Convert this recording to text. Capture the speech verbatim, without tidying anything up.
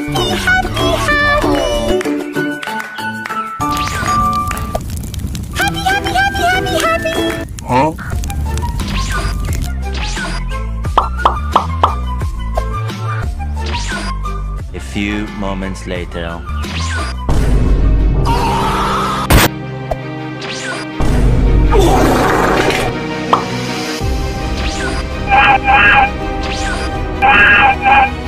happy, happy, happy, happy, happy. Huh? A few moments later. Ah!